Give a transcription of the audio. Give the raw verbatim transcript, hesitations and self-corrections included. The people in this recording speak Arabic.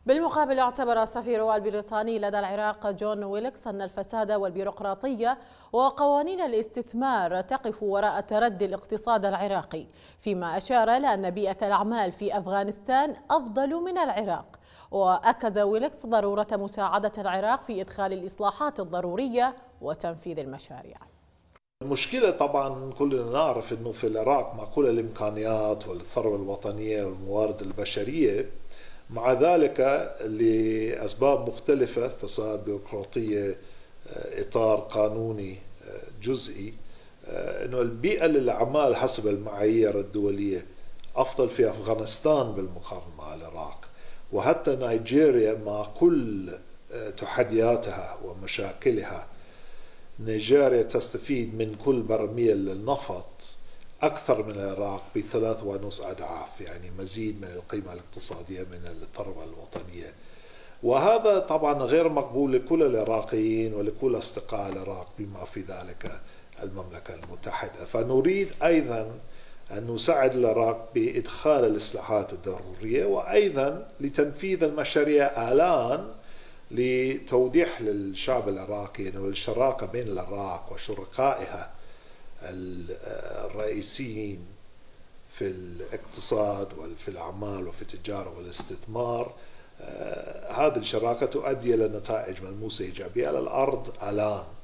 بالمقابل اعتبر السفير البريطاني لدى العراق جون ويلكس أن الفساد والبيروقراطية وقوانين الاستثمار تقف وراء تردي الاقتصاد العراقي، فيما أشار لأن بيئة الأعمال في أفغانستان أفضل من العراق. وأكد ويلكس ضرورة مساعدة العراق في إدخال الإصلاحات الضرورية وتنفيذ المشاريع. المشكلة طبعا كلنا نعرف أنه في العراق مع كل الإمكانيات والثروة الوطنية والموارد البشرية، مع ذلك لأسباب مختلفة، فساد، بيروقراطية، إطار قانوني جزئي، أنه البيئة للأعمال حسب المعايير الدولية أفضل في أفغانستان بالمقارنة مع العراق. وحتى نيجيريا مع كل تحدياتها ومشاكلها، نيجيريا تستفيد من كل برميل النفط أكثر من العراق بثلاث ونص أضعاف، يعني مزيد من القيمة الاقتصادية من الثروة الوطنية. وهذا طبعا غير مقبول لكل العراقيين ولكل أصدقاء العراق بما في ذلك المملكة المتحدة. فنريد أيضا أن نساعد العراق بإدخال الإصلاحات الضرورية، وأيضا لتنفيذ المشاريع الآن لتوضيح للشعب العراقي أنه الشراكة بين العراق وشركائها الرئيسيين في الاقتصاد وفي الأعمال وفي التجارة والاستثمار، هذه الشراكة تؤدي إلى نتائج ملموسة إيجابية على الأرض الآن.